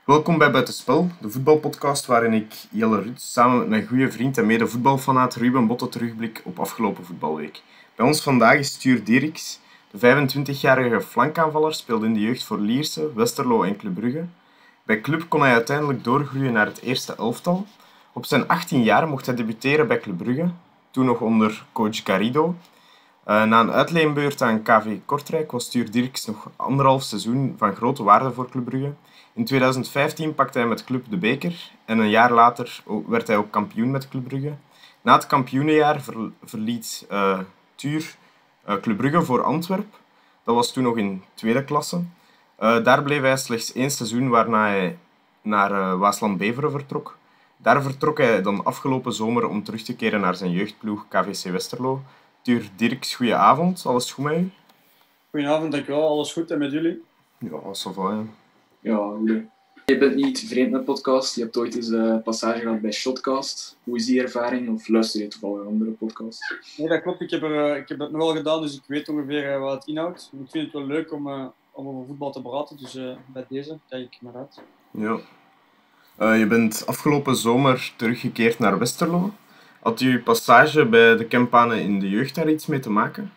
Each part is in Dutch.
Welkom bij Buitenspel, de voetbalpodcast waarin ik, Jelle Ruud, samen met mijn goede vriend en mede-voetbalfanaat Ruben Botte terugblik op afgelopen voetbalweek. Bij ons vandaag is Stuur Dirks. De 25-jarige flankaanvaller speelde in de jeugd voor Lierse, Westerlo en Club Brugge. Bij Club kon hij uiteindelijk doorgroeien naar het eerste elftal. Op zijn 18 jaar mocht hij debuteren bij Club Brugge, toen nog onder coach Garrido. Na een uitleenbeurt aan KV Kortrijk was Stuur Dirks nog 1,5 seizoen van grote waarde voor Club Brugge. In 2015 pakte hij met Club de beker en een jaar later werd hij ook kampioen met Club Brugge. Na het kampioenenjaar verliet Tuur Club Brugge voor Antwerpen. Dat was toen nog in tweede klasse. Daar bleef hij slechts 1 seizoen, waarna hij naar Waasland-Beveren vertrok. Daar vertrok hij dan afgelopen zomer om terug te keren naar zijn jeugdploeg KVC Westerlo. Tuur Dirks, goedenavond. Alles goed met u? Goedenavond, dankjewel. Alles goed en met jullie? Ja, ça va, ja. Ja, goed. Je bent niet vreemd met podcast. Je hebt ooit eens een passage gehad bij Shotcast. Hoe is die ervaring? Of luister je toevallig een andere podcast? Nee, dat klopt. Ik heb dat nog wel gedaan, dus ik weet ongeveer wat het inhoudt. Ik vind het wel leuk om over voetbal te praten, dus bij deze kijk ik naar uit. Ja. Je bent afgelopen zomer teruggekeerd naar Westerlo. Had uw passage bij de Kempanen in de jeugd daar iets mee te maken?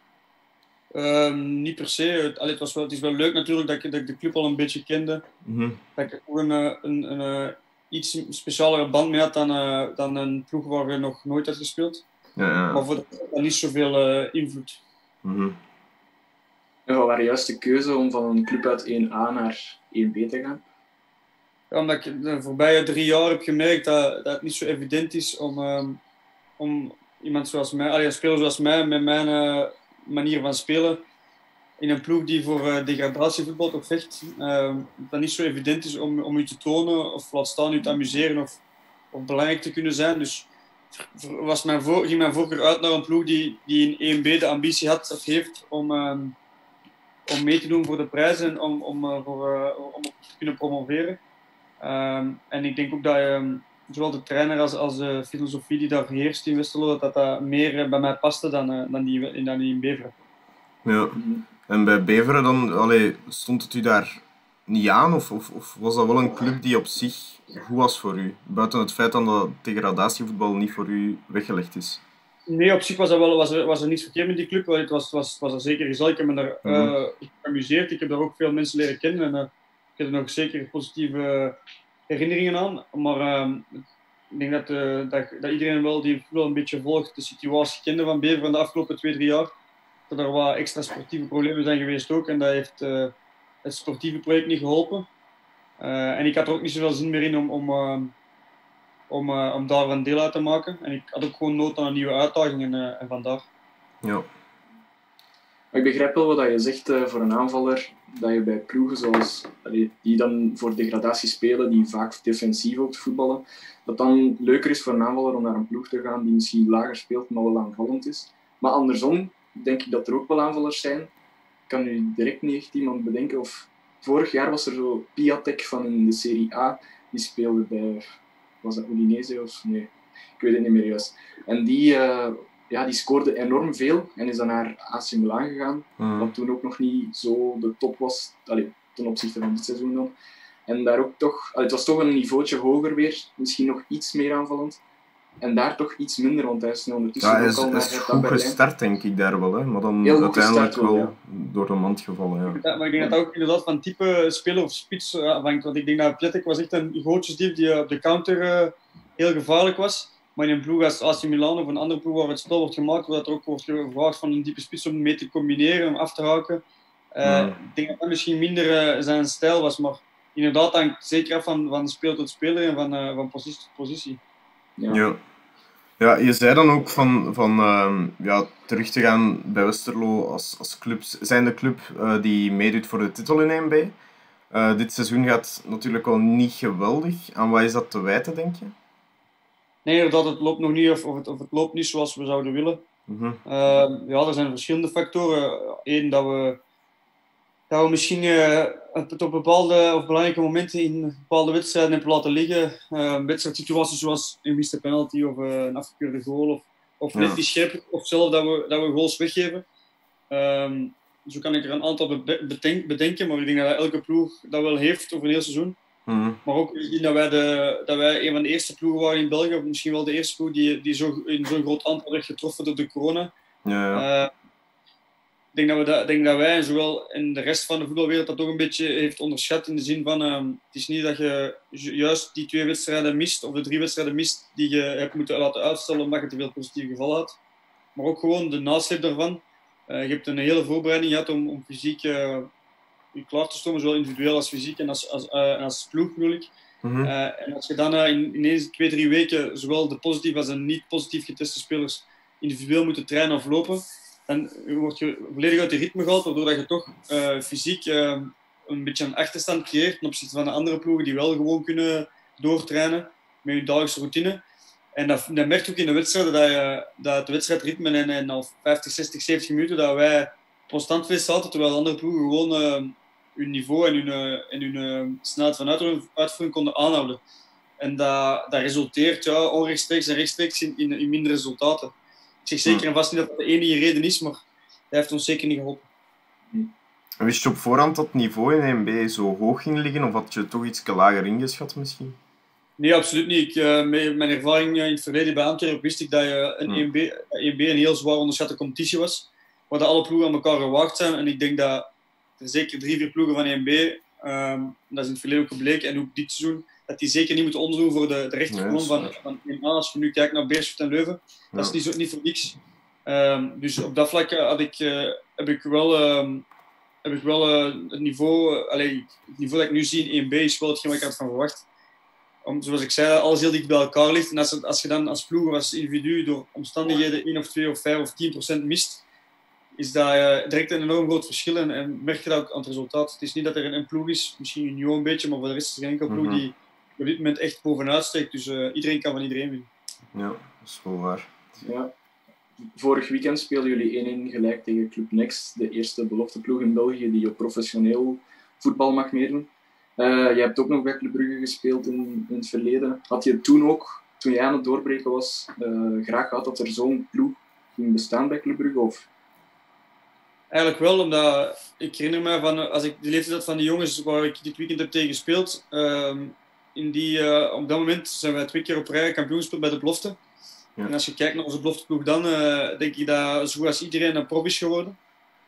Niet per se. Het is wel leuk natuurlijk dat ik de club al een beetje kende. Mm-hmm. Dat ik ook een iets specialere band mee had dan een ploeg waar we nog nooit had gespeeld. Ja. Maar voor de club had niet zoveel invloed. Mm-hmm. En wat was juist de keuze om van een club uit 1A naar 1B te gaan? Ja, omdat ik de voorbije 3 jaar heb gemerkt dat het niet zo evident is om iemand zoals mij, een speler zoals mij, met mijn manier van spelen, in een ploeg die voor degradatievoetbal toch vecht, dat niet zo evident is om u te tonen of laat staan u te amuseren of belangrijk te kunnen zijn. Dus ging mijn voorkeur uit naar een ploeg die in 1B de ambitie had of heeft om mee te doen voor de prijzen en om te kunnen promoveren. En ik denk ook dat zowel de trainer als de filosofie die daar heerst in Westerlo, dat meer bij mij paste dan die in Beveren. Ja. En bij Beveren dan, stond het u daar niet aan? Of was dat wel een club die op zich goed was voor u? Buiten het feit dat degradatievoetbal niet voor u weggelegd is. Nee, op zich was er niets verkeerd met die club. Het was er zeker gezellig. Ik heb me daar geamuseerd. Ik heb daar ook veel mensen leren kennen. En ik heb er nog zeker positieve herinneringen aan. Maar ik denk dat iedereen wel die voetbal een beetje volgt de situatie kende van Beveren de afgelopen 2-3 jaar. Dat er wat extra sportieve problemen zijn geweest ook. En dat heeft het sportieve project niet geholpen. En ik had er ook niet zoveel zin meer in om daar een deel uit te maken. En ik had ook gewoon nood aan een nieuwe uitdaging en vandaar. Ja. Maar ik begrijp wel wat je zegt voor een aanvaller, dat je bij ploegen zoals die dan voor degradatie spelen, die vaak defensief ook voetballen, dat dan leuker is voor een aanvaller om naar een ploeg te gaan die misschien lager speelt, maar wel aanvallend is. Maar andersom denk ik dat er ook wel aanvallers zijn. Ik kan nu direct niet echt iemand bedenken. Of vorig jaar was er zo Piatek van in de Serie A, die speelde bij, was dat Udinese of nee? Ik weet het niet meer juist. En die scoorde enorm veel en is dan naar AC Milan gegaan, wat toen ook nog niet zo de top was, ten opzichte van dit seizoen dan. En daar ook toch, het was toch een niveautje hoger weer, misschien nog iets meer aanvallend. En daar toch iets minder, want hij is nu ondertussen hij ook al naar is goed gestart, denk ik, daar wel. Hè? Maar dan heel uiteindelijk gestart, wel door de mand gevallen. Ja. Maar ik denk dat ook inderdaad van type speler of spits afhangt. Want ik denk dat Piatek was echt een gootjesdief die op de counter heel gevaarlijk was. Maar in een ploeg als AC Milan of een andere ploeg waar het spel wordt gemaakt, waar er ook wordt gevraagd van een diepe spits om mee te combineren, om af te haken. Ik denk dat dat misschien minder zijn stijl was. Maar inderdaad hangt zeker af van speel tot speler en van positie tot positie. Ja, je zei dan ook van terug te gaan bij Westerlo als club, zijn de club die meedoet voor de titel in 1B. Dit seizoen gaat natuurlijk wel niet geweldig. Aan wat is dat te wijten, denk je? Nee, inderdaad, het loopt nog niet of het loopt niet zoals we zouden willen. Mm-hmm. Er zijn verschillende factoren. Eén, dat we misschien het op bepaalde of belangrijke momenten in bepaalde wedstrijden hebben laten liggen. Wedstrijdsituaties zoals een miste penalty of een afgekeurde goal of net niet scherp of zelf dat we goals weggeven. Zo kan ik er een aantal bedenken, maar ik denk dat elke ploeg dat wel heeft over een heel seizoen. Maar ook gezien dat wij een van de eerste ploegen waren in België, misschien wel de eerste ploeg die in zo'n groot aantal werd getroffen door de corona. Ik denk dat wij, en zowel in de rest van de voetbalwereld, dat toch een beetje heeft onderschat. In de zin van, het is niet dat je juist die 2 wedstrijden mist, of de 3 wedstrijden mist, die je hebt moeten laten uitstellen omdat je te veel positieve gevallen had. Maar ook gewoon de nasleep daarvan. Je hebt een hele voorbereiding gehad om fysiek je klaar te stomen, zowel individueel als fysiek en als ploeg bedoel ik. En als je dan ineens 2-3 weken zowel de positief als de niet positief geteste spelers individueel moeten trainen of lopen, dan word je volledig uit je ritme gehaald, waardoor dat je toch fysiek een beetje een achterstand creëert ten opzichte van de andere ploegen die wel gewoon kunnen doortrainen met hun dagelijkse routine. En dat merkt ook in de wedstrijden dat het wedstrijdritme en al 50, 60, 70 minuten dat wij constant veel zaten, terwijl andere ploegen gewoon hun niveau en hun snelheid van uitvoering konden aanhouden. En dat resulteert onrechtstreeks en rechtstreeks in minder resultaten. Ik zeg zeker en vast niet dat dat de enige reden is, maar dat heeft ons zeker niet geholpen. Wist je op voorhand dat het niveau in 1B zo hoog ging liggen, of had je het toch iets lager ingeschat misschien? Nee, absoluut niet. Met mijn ervaring in het verleden bij Antwerpen wist ik dat een 1B een heel zwaar onderschatte competitie was, waar alle ploegen aan elkaar gewaagd zijn. En ik denk dat er zeker 3-4 ploegen van 1B, dat is in het verleden ook gebleken, en ook dit seizoen, dat die zeker niet moeten onderdoen voor de rechterkolom van 1A. Als je nu kijkt naar Beerschot en Leuven, dat is niet voor niks. Dus op dat vlak heb ik wel het niveau dat ik nu zie in 1B is wel hetgeen wat ik had van verwacht. Zoals ik zei, alles heel dicht bij elkaar ligt. En als je dan als ploeg of als individu door omstandigheden 1 of 2 of 5 of 10% mist, is dat direct een enorm groot verschil. En merk je dat ook aan het resultaat. Het is niet dat er een ploeg is, misschien Union een beetje, maar voor de rest is er geen enkele ploeg die op dit moment echt bovenuit steekt. Dus iedereen kan van iedereen winnen. Ja, dat is wel waar. Ja. Vorig weekend speelden jullie 1-1 gelijk tegen Club Next, de eerste belofteploeg in België die op professioneel voetbal mag meedoen. Je hebt ook nog bij Club Brugge gespeeld in het verleden. Had je toen ook, toen jij aan het doorbreken was, graag gehad dat er zo'n ploeg ging bestaan bij Club Brugge? Of? Eigenlijk wel, omdat ik herinner me van, als ik de leeftijd had van die jongens waar ik dit weekend heb tegen gespeeld, op dat moment zijn wij 2 keer op rij kampioen gespeeld bij de belofte. Ja. En als je kijkt naar onze belofteploeg dan, denk ik dat zo als iedereen een prof is geworden.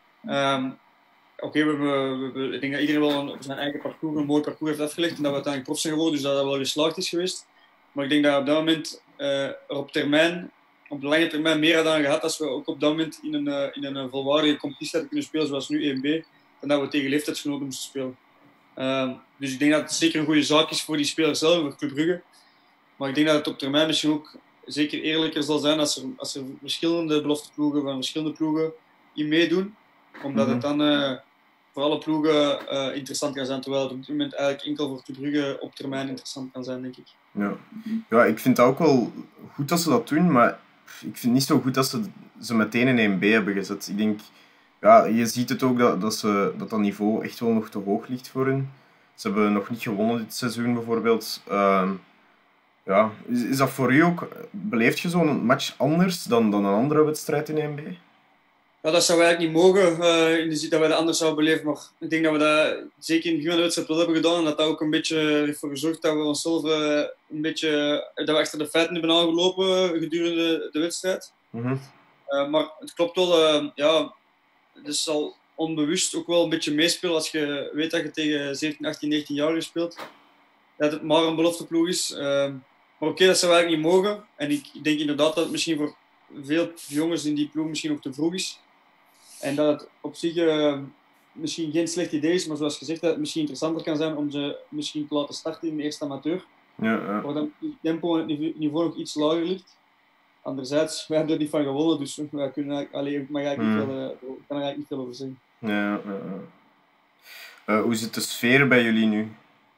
Ik denk dat iedereen wel op zijn eigen parcours een mooi parcours heeft afgelegd en dat we uiteindelijk prof zijn geworden, dus dat wel geslaagd is geweest. Maar ik denk dat op dat moment op de lange termijn meer hadden gehad als we ook op dat moment in een volwaardige competitie hadden kunnen spelen zoals nu 1B, dan dat we tegen leeftijdsgenoten moesten spelen. Dus ik denk dat het zeker een goede zaak is voor die spelers zelf, voor Club Brugge. Maar ik denk dat het op termijn misschien ook zeker eerlijker zal zijn als er verschillende belofteploegen van verschillende ploegen in meedoen. Omdat het dan voor alle ploegen interessant kan zijn. Terwijl het op dit moment eigenlijk enkel voor Club Brugge op termijn interessant kan zijn, denk ik. Ja, ik vind het ook wel goed dat ze dat doen, maar ik vind het niet zo goed dat ze meteen in 1B hebben gezet. Ik denk, ja, je ziet het ook dat niveau echt wel nog te hoog ligt voor hen. Ze hebben nog niet gewonnen dit seizoen bijvoorbeeld. Ja, is dat voor u ook, beleef je zo'n match anders dan een andere wedstrijd in 1B? Ja, dat zou eigenlijk niet mogen, in de zin dat wij dat anders zouden beleven. Maar ik denk dat we dat zeker in het begin van de wedstrijd wel hebben gedaan. En dat ook een beetje ervoor gezorgd dat we onszelf dat we achter de feiten hebben aangelopen gedurende de wedstrijd. Maar het klopt wel, het zal onbewust ook wel een beetje meespelen als je weet dat je tegen 17, 18, 19 jaar speelt. Dat het maar een belofteploeg is. Maar oké, dat zou eigenlijk niet mogen. En ik denk inderdaad dat het misschien voor veel jongens in die ploeg misschien ook te vroeg is. En dat het op zich misschien geen slecht idee is, maar zoals gezegd, dat het misschien interessanter kan zijn om ze misschien te laten starten in de eerste amateur. Ja. Waar dan het tempo en het niveau nog iets lager ligt. Anderzijds, wij hebben er niet van gewonnen, dus wij kunnen kan er eigenlijk niet veel over zeggen. Ja. Hoe zit de sfeer bij jullie nu?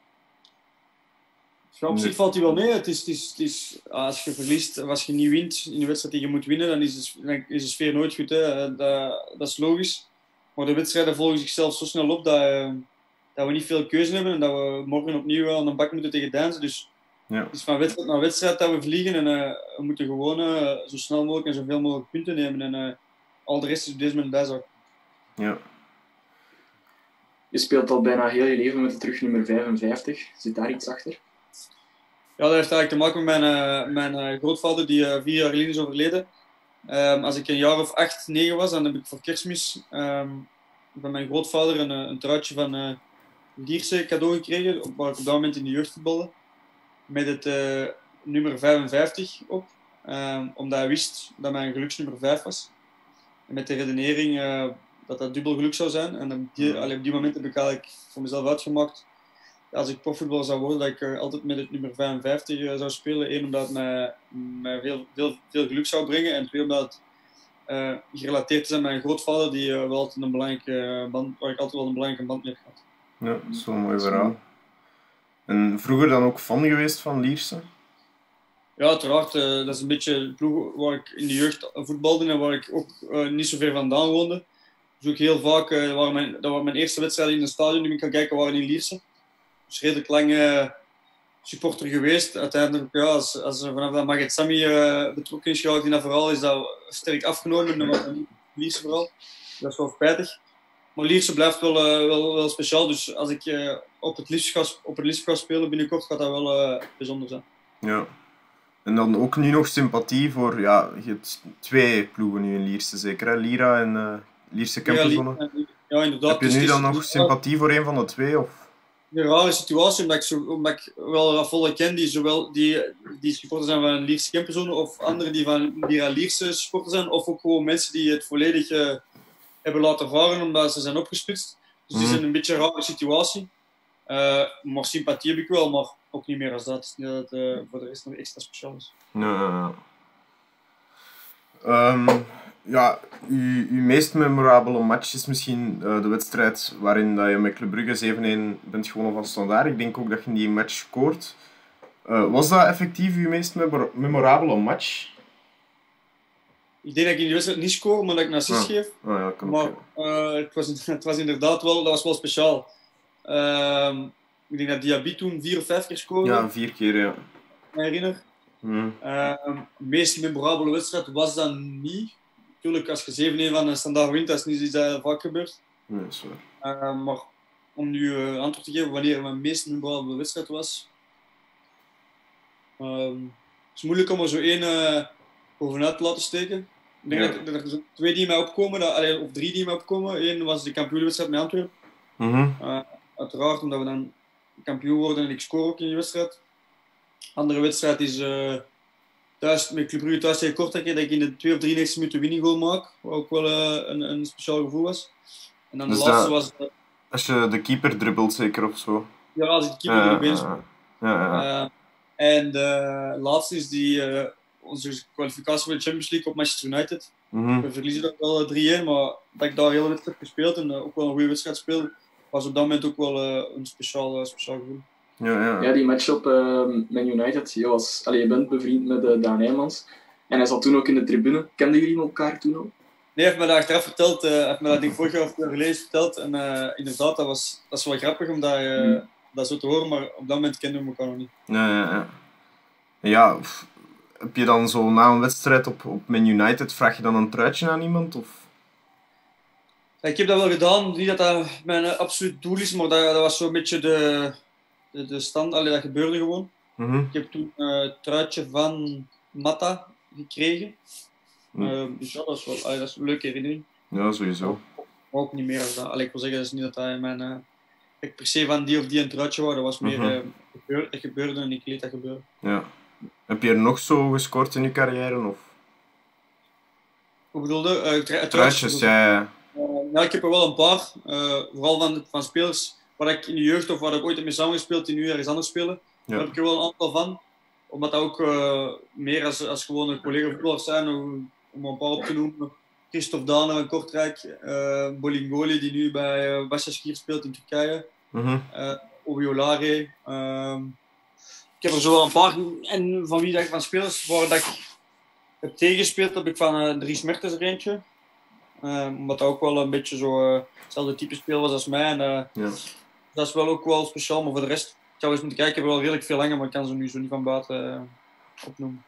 Ja, op zich valt hij wel mee. Het is, als je verliest, als je niet wint in de wedstrijd die je moet winnen, dan is de sfeer nooit goed. Hè. Dat is logisch. Maar de wedstrijden volgen zichzelf zo snel op dat we niet veel keuze hebben en dat we morgen opnieuw aan de bak moeten tegen Deinzen. Dus het is van wedstrijd naar wedstrijd dat we vliegen en we moeten gewoon zo snel mogelijk en zoveel mogelijk punten nemen. En al de rest is op deze moment bijzaak. Ja. Je speelt al bijna heel je leven met de terugnummer 55. Zit daar iets achter? Ja, dat heeft eigenlijk te maken met mijn grootvader die 4 jaar geleden is overleden. Als ik een jaar of 8, 9 was, dan heb ik voor Kerstmis van mijn grootvader een truitje van Lierse cadeau gekregen, waar ik op dat moment in de jeugd voetbalde. Met het nummer 55 op, omdat hij wist dat mijn geluksnummer 5 was. En met de redenering dat dat dubbel geluk zou zijn. En op die moment heb ik eigenlijk voor mezelf uitgemaakt, als ik profvoetballer zou worden, dat ik altijd met het nummer 55 zou spelen. Eén, omdat het mij veel geluk zou brengen. En twee, omdat het gerelateerd is aan mijn grootvader, die wel altijd een belangrijke band, waar ik altijd wel een belangrijke band mee heb gehad. Ja, dat is wel een mooi verhaal. En vroeger dan ook fan geweest van Lierse? Ja, uiteraard. Dat is een beetje de ploeg waar ik in de jeugd voetbalde en waar ik ook niet zo ver vandaan woonde. Dus ook heel vaak, dat waren mijn eerste wedstrijden in het stadion die ik kan kijken, waren in Lierse. Dus redelijk lang supporter geweest. Uiteindelijk, ja, als vanaf dat Maget Sami betrokken is geraakt in dat verhaal, is dat sterk afgenomen. Dat was niet Lierse vooral. Dat is wel spijtig. Maar Lierse blijft wel speciaal. Dus als ik op het liefst ga spelen binnenkort, gaat dat wel bijzonder zijn. Ja. En dan ook nu nog sympathie voor, ja, je hebt 2 ploegen nu in Lierse zeker, hè? Lira en Lierse Kemperzone. Ja, inderdaad. Heb je nu dan nog sympathie voor een van de 2? Of? Een rare situatie, omdat ik wel Raffolle ken die zowel die supporter zijn van Lierse Kemperzone of anderen die aan Lierse supporter zijn, of ook gewoon mensen die het volledig hebben laten varen omdat ze zijn opgesplitst. Dus het is een beetje een rare situatie. Maar sympathie heb ik wel, maar ook niet meer als dat. Dat het voor de rest nog extra speciaal is. Ja, uw meest memorabele match is misschien de wedstrijd waarin dat je met Club Brugge 7-1 bent gewonnen van Standaard. Ik denk ook dat je in die match scoort. Was dat effectief uw meest memorabele match? Ik denk dat ik in de wedstrijd niet score, maar dat ik een assist geef. Ja, kan maar het was inderdaad wel, dat was wel speciaal. Ik denk dat Diaby toen 4 of 5 keer scoorde. Ja, 4 keer, ja. Me herinner. De meest memorabele wedstrijd was dat niet. Natuurlijk, als je 7-1 van een Standaard wint, dat is niet iets dat vaak gebeurt. Nee, dat is waar. Maar om nu antwoord te geven wanneer mijn meest memorabele wedstrijd was. Het is moeilijk om er zo één bovenuit te laten steken. Ik denk dat er zo 2 die mij opkomen, of 3 die mij opkomen. Eén was de kampioenwedstrijd met Antwerpen. Uiteraard, omdat we dan kampioen worden en ik score ook in die wedstrijd. Andere wedstrijd is thuis, met Club Brugge thuis tegen Kortrijk, dat ik in de 2 of 3 minuten winning goal maak. Wat ook wel een speciaal gevoel was. En dan dus de laatste was... als je de keeper dribbelt zeker of zo? Ja, als ik de keeper er ben. En de laatste is onze kwalificatie voor de Champions League op Manchester United. We verliezen dat wel 3-1, maar dat ik daar heel wedstrijd gespeeld en ook wel een goede wedstrijd speelde, was op dat moment ook wel een speciaal gevoel. Ja, die match op Man United, je bent bevriend met Daan Heijmans. En hij zat toen ook in de tribune. Kenden jullie elkaar toen al? Nee, hij heeft me dat achteraf verteld. Hij heeft me dat denk vorig jaar of geleden verteld. En inderdaad, dat is wel grappig om dat zo te horen, maar op dat moment kenden we elkaar nog niet. Ja, heb je dan zo na een wedstrijd op Man United, vraag je dan een truitje aan iemand? Of? Ja, ik heb dat wel gedaan. Niet dat dat mijn absoluut doel is, maar dat was zo'n beetje de stand. Allee, dat gebeurde gewoon. Ik heb toen het truitje van Mata gekregen. Dus ja, dat is een leuke herinnering. Ja, sowieso. Maar ook niet meer als dat. Allee, ik wil zeggen, dat is niet dat hij mijn... ik per se van die of die een truitje wou. Dat was meer... het gebeurde en ik liet dat gebeuren. Ja. Heb je er nog zo gescoord in je carrière? Of? Hoe bedoelde? Truitjes, ja. Ja, ik heb er wel een paar. Vooral van spelers waar ik in de jeugd of waar ik ooit heb mee samengespeeld die nu ergens anders spelen. Daar heb ik er wel een aantal van. Omdat dat ook meer als gewone collega-voetballers zijn. Om een paar op te noemen. Christophe Dane van Kortrijk. Bolingoli die nu bij Başakşehir speelt in Turkije. Obiolare. Ik heb er zo wel een paar. En van spelers waar dat ik heb tegengespeeld, heb ik van Dries Mertens er eentje. Omdat dat ook wel een beetje zo hetzelfde type speel was als mij. En, dat is wel ook wel speciaal, maar voor de rest, ik zou eens moeten kijken, ik heb wel redelijk veel langer, maar ik kan ze nu zo niet van buiten opnoemen.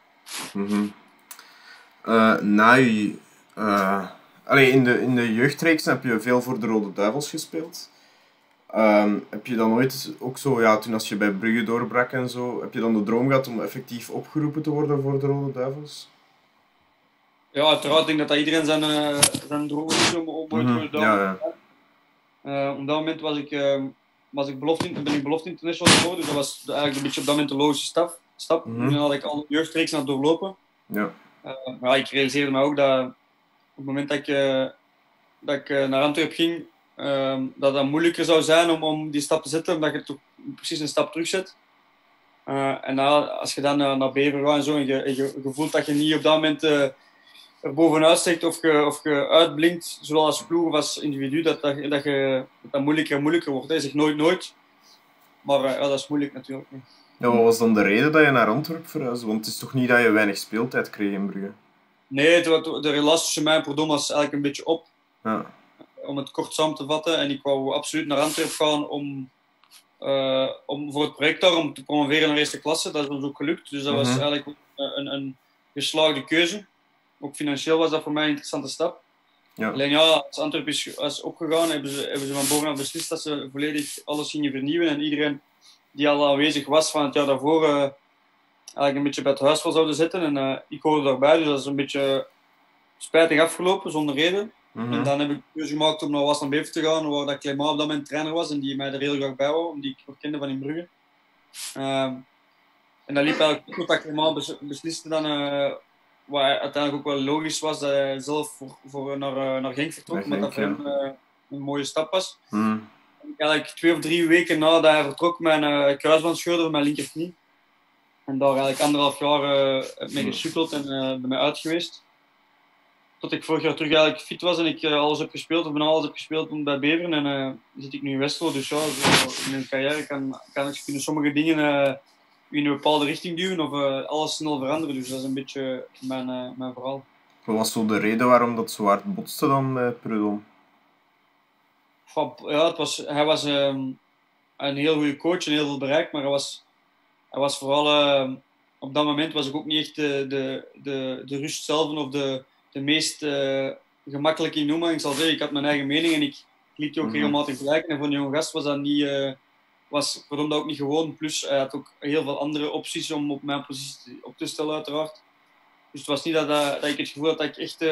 In de jeugdreeks heb je veel voor de Rode Duivels gespeeld. Heb je dan ooit ook zo, ja, toen als je bij Brugge doorbrak en zo, heb je dan de droom gehad om effectief opgeroepen te worden voor de Rode Duivels? Ja, uiteraard denk ik dat iedereen zijn droom is om ooit voor de Ja, Duivels te gaan. Op dat moment ben ik belofte international geworden, dus dat was eigenlijk een beetje op dat moment de logische stap. Mhm. Toen had ik al een jeugdreeks naar doorlopen. Ja. Maar ik realiseerde me ook dat op het moment dat ik naar Antwerpen ging, dat moeilijker zou zijn om die stap te zetten, omdat je toch precies een stap terugzet. En als je dan naar Bever gaat en zo, en je voelt dat je niet op dat moment er bovenuit steekt of je uitblinkt, zowel als ploeg of als individu, dat moeilijker en moeilijker wordt. Hij zegt nooit nooit, maar dat is moeilijk natuurlijk. Ja, wat was dan de reden dat je naar Antwerpen verhuisde? Want het is toch niet dat je weinig speeltijd kreeg in Brugge? Nee, de relatie tussen mij en Perdom was eigenlijk een beetje op. Ja. Om het kort samen te vatten. En ik wou absoluut naar Antwerpen gaan om voor het project daar, om te promoveren naar eerste klasse. Dat is ons ook gelukt. Dus dat was eigenlijk een geslaagde keuze. Ook financieel was dat voor mij een interessante stap. Ja. Alleen ja, als Antwerpen is opgegaan, hebben ze van bovenaf beslist dat ze volledig alles gingen vernieuwen. En iedereen die al aanwezig was van het jaar daarvoor, eigenlijk een beetje bij het huis voor zouden zetten. En ik hoorde daarbij, dus dat is een beetje spijtig afgelopen, zonder reden. En dan heb ik de keuze gemaakt om naar Waasland Bever te gaan, waar dat Clément op dat moment trainer was en die mij er heel graag bij wou, die ik nog kende van in Brugge. En dat liep eigenlijk goed dat Clément besliste dan, wat uiteindelijk ook wel logisch was, dat hij zelf naar Genk vertrok, omdat dat voor hem een mooie stap was. Eigenlijk 2 of 3 weken nadat hij vertrok, mijn kruisband scheurde op mijn linkerknie. En daar eigenlijk 1,5 jaar mee gesukkeld en bij mij uit geweest. Tot ik vorig jaar terug eigenlijk fit was en ik alles heb gespeeld, of bijna alles heb gespeeld bij Beveren. En zit ik nu in Westerlo, dus ja, in mijn carrière kunnen sommige dingen in een bepaalde richting duwen of alles snel veranderen. Dus dat is een beetje mijn verhaal. Wat was zo de reden waarom dat zo hard botste dan bij Prudhomme? Ja, hij was een heel goede coach en heel veel bereikt, maar hij was vooral... op dat moment was ik ook niet echt de rust zelf of de meest gemakkelijk in noemen. Ik zal zeggen, ik had mijn eigen mening en ik liet die ook regelmatig blijken. En voor een jonge gast was dat niet... was voor hem dat ook niet gewoon. Plus, hij had ook heel veel andere opties om op mijn positie op te stellen, uiteraard. Dus het was niet dat ik het gevoel had dat ik echt